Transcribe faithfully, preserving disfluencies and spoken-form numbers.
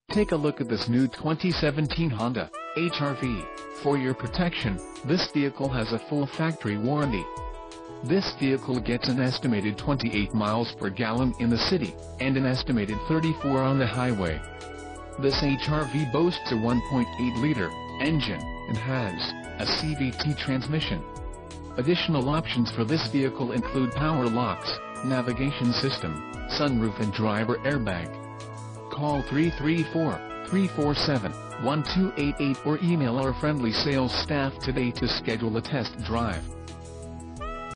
Take a look at this new twenty seventeen Honda H R V. For your protection, this vehicle has a full factory warranty. This vehicle gets an estimated twenty-eight miles per gallon in the city, and an estimated thirty-four on the highway. This H R V boasts a one point eight liter engine, and has a C V T transmission. Additional options for this vehicle include power locks, navigation system, sunroof and driver airbag. Call three three four, three four seven, one two eight eight or email our friendly sales staff today to schedule a test drive.